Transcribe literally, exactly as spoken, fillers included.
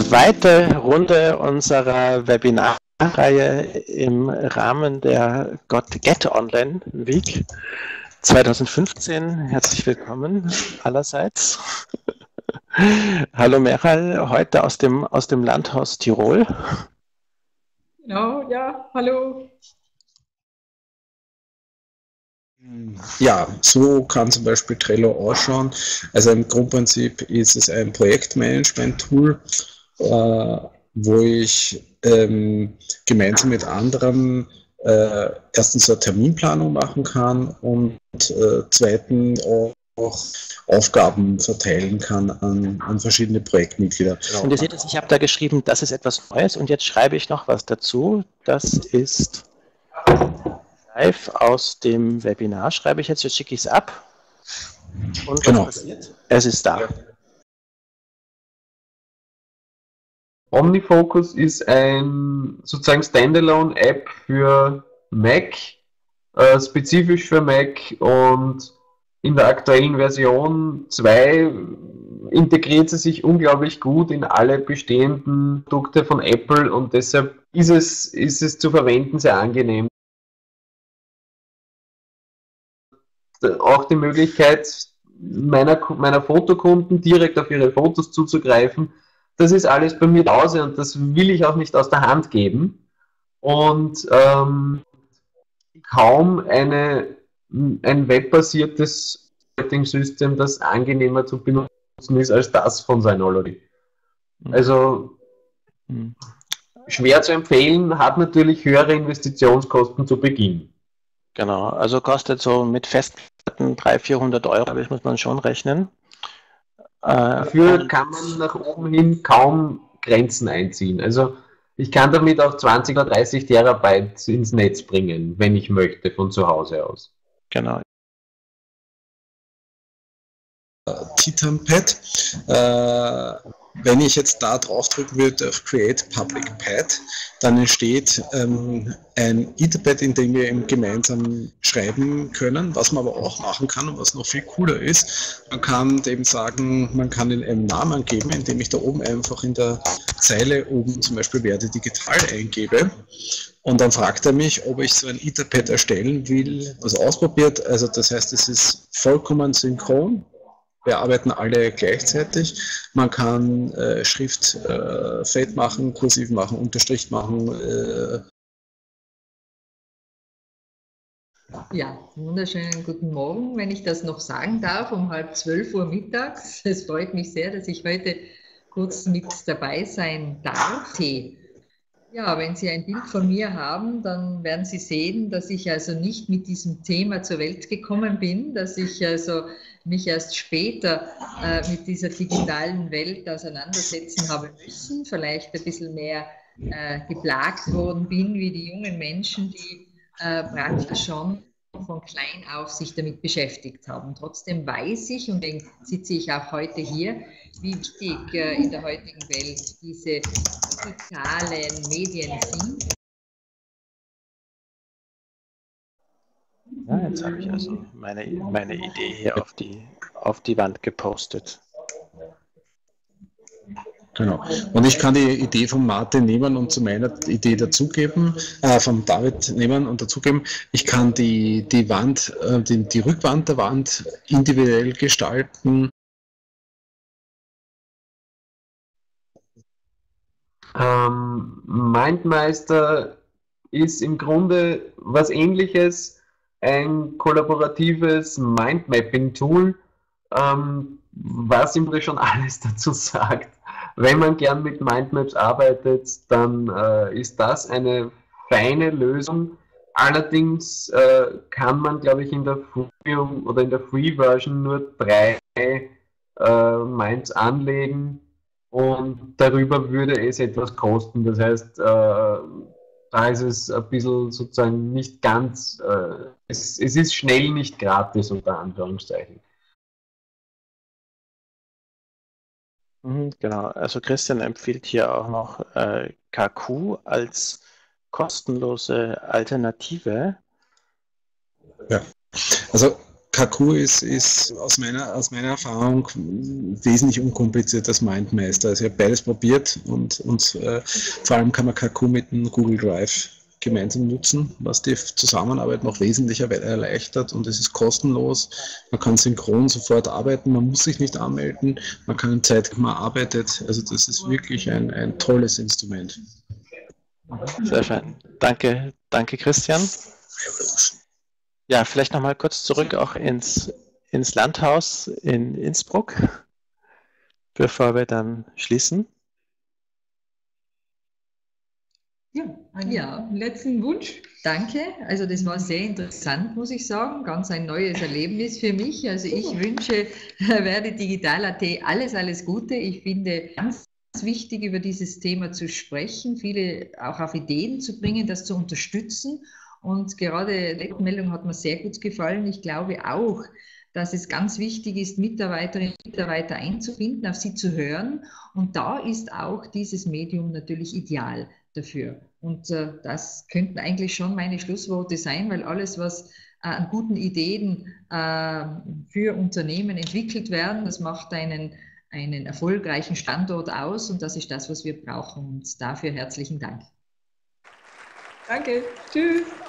zweite Runde unserer Webinarreihe im Rahmen der Get Online Week zweitausendfünfzehn. Herzlich willkommen allerseits. Hallo Meral, heute aus dem, aus dem Landhaus Tirol. Genau, ja, hallo. Ja, so kann zum Beispiel Trello ausschauen. Also im Grundprinzip ist es ein Projektmanagement-Tool, äh, wo ich ähm, gemeinsam mit anderen äh, erstens eine Terminplanung machen kann und äh, zweitens auch, auch Aufgaben verteilen kann an, an verschiedene Projektmitglieder. Und ihr seht es, ich habe da geschrieben, das ist etwas Neues und jetzt schreibe ich noch was dazu. Das ist live aus dem Webinar, schreibe ich jetzt, jetzt schicke ich es ab. Und genau. Was passiert? Es ist da. OmniFocus ist ein sozusagen Standalone-App für Mac, äh, spezifisch für Mac, und in der aktuellen Version zwei integriert sie sich unglaublich gut in alle bestehenden Produkte von Apple und deshalb ist es, ist es zu verwenden sehr angenehm. Auch die Möglichkeit meiner, meiner Fotokunden direkt auf ihre Fotos zuzugreifen, das ist alles bei mir zu Hause und das will ich auch nicht aus der Hand geben. Und ähm, kaum eine, ein webbasiertes Operating-System, das angenehmer zu benutzen ist als das von Synology. Also mhm. schwer zu empfehlen, hat natürlich höhere Investitionskosten zu Beginn. Genau, also kostet so mit Festplatten dreihundert, vierhundert Euro, aber das muss man schon rechnen. Dafür kann man nach oben hin kaum Grenzen einziehen. Also ich kann damit auch zwanzig oder dreißig Terabyte ins Netz bringen, wenn ich möchte, von zu Hause aus. Genau. Titanpad. Äh, wenn ich jetzt da draufdrücken würde auf Create Public Pad, dann entsteht ähm, ein Etherpad, in dem wir eben gemeinsam schreiben können. Was man aber auch machen kann und was noch viel cooler ist, man kann dem sagen, man kann ihm einen Namen geben, indem ich da oben einfach in der Zeile oben zum Beispiel Werde digital eingebe. Und dann fragt er mich, ob ich so ein Etherpad erstellen will, was ausprobiert. Also das heißt, es ist vollkommen synchron. Wir arbeiten alle gleichzeitig. Man kann äh, Schrift äh, fett machen, kursiv machen, Unterstrich machen. Äh. Ja, wunderschönen guten Morgen, wenn ich das noch sagen darf, um halb zwölf Uhr mittags. Es freut mich sehr, dass ich heute kurz mit dabei sein darf. Ja, wenn Sie ein Bild von mir haben, dann werden Sie sehen, dass ich also nicht mit diesem Thema zur Welt gekommen bin, dass ich also mich erst später äh, mit dieser digitalen Welt auseinandersetzen habe müssen, vielleicht ein bisschen mehr äh, geplagt worden bin wie die jungen Menschen, die äh, praktisch schon von klein auf sich damit beschäftigt haben. Trotzdem weiß ich, und deswegen sitze ich auch heute hier, wie wichtig äh, in der heutigen Welt diese digitalen Medien sind. Ja, jetzt habe ich also meine, meine Idee hier auf die, auf die Wand gepostet. Genau. Und ich kann die Idee von Martin nehmen und zu meiner Idee dazugeben, äh, von David nehmen und dazugeben. Ich kann die, die Wand, äh, die, die Rückwand der Wand individuell gestalten. Ähm, MindMeister ist im Grunde was Ähnliches, ein kollaboratives Mindmapping-Tool, ähm, was im Grunde schon alles dazu sagt. Wenn man gern mit Mindmaps arbeitet, dann äh, ist das eine feine Lösung. Allerdings äh, kann man, glaube ich, in der Freemium oder in der Free-Version nur drei äh, Minds anlegen und darüber würde es etwas kosten. Das heißt, äh, da ist es ein bisschen sozusagen nicht ganz, äh, es, es ist schnell nicht gratis, unter Anführungszeichen. Genau, also Christian empfiehlt hier auch noch äh, K Q als kostenlose Alternative. Ja, also Kaku ist, ist aus, meiner, aus meiner Erfahrung wesentlich unkomplizierter als MindMeister. Also ich habe beides probiert und, und äh, vor allem kann man Kaku mit dem Google Drive gemeinsam nutzen, was die Zusammenarbeit noch wesentlich erleichtert, und es ist kostenlos. Man kann synchron sofort arbeiten, man muss sich nicht anmelden, man kann in Zeit, man arbeitet. Also das ist wirklich ein, ein tolles Instrument. Sehr schön. Danke, danke Christian. Ja, vielleicht nochmal kurz zurück auch ins, ins Landhaus in Innsbruck, bevor wir dann schließen. Ja, ja, letzten Wunsch. Danke. Also das war sehr interessant, muss ich sagen. Ganz ein neues Erlebnis für mich. Also ich wünsche Werde Digital Punkt at alles, alles Gute. Ich finde ganz wichtig, über dieses Thema zu sprechen, viele auch auf Ideen zu bringen, das zu unterstützen. Und gerade die Meldung hat mir sehr gut gefallen. Ich glaube auch, dass es ganz wichtig ist, Mitarbeiterinnen und Mitarbeiter einzubinden, auf sie zu hören. Und da ist auch dieses Medium natürlich ideal dafür. Und äh, das könnten eigentlich schon meine Schlussworte sein, weil alles, was äh, an guten Ideen äh, für Unternehmen entwickelt werden, das macht einen, einen erfolgreichen Standort aus, und das ist das, was wir brauchen. Und dafür herzlichen Dank. Danke. Tschüss.